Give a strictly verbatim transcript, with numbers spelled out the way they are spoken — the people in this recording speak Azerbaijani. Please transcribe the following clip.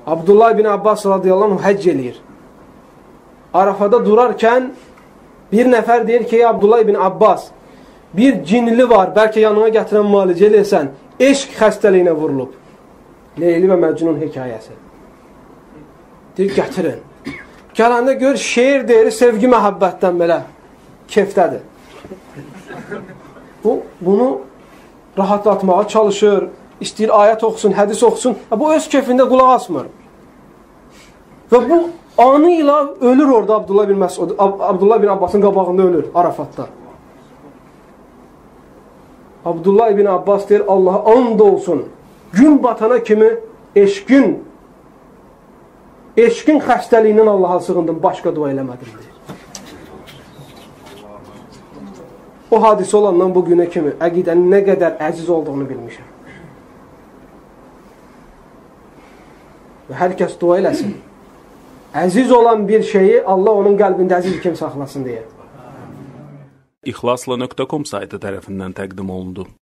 Abdullah ibn Abbas radiyallahu anh həcc eləyir. Arafada durarkən bir nəfər deyir ki, Abdullah ibn Abbas, bir cinli var, bəlkə yanına gətirən müalicə eləyəsən, eşq xəstəliyinə vurulub. Leyli və Məcnun hekayəsi. Deyir, gətirin. Gələndə gör, şeir deyir, sevgi məhəbbətdən belə kefdədir. Bu, bunu rahatlatmağa çalışır, istəyir ayət oxusun, hədis oxusun. Bu öz kefində qulaq asmır. Və bu anı ilə ölür orada Abdullah bin Məsud, Abdullah bin Abbasın qabağında ölür Arafatda. Abdullah ibn Abbas deyir, Allaha and olsun, gün batana kimi eşqin, eşqin xəstəliyindən Allaha sığındım, başqa dua eləmədim deyir. O hadisə olandan bu günə kimi əqidənin nə qədər əziz olduğunu bilmişəm. Və hər kəs dua eləsin. Əziz olan bir şeyi Allah onun qəlbində əziz kim saxlasın deyə. İxlasla nöqtə com saytı tərəfindən təqdim olundu.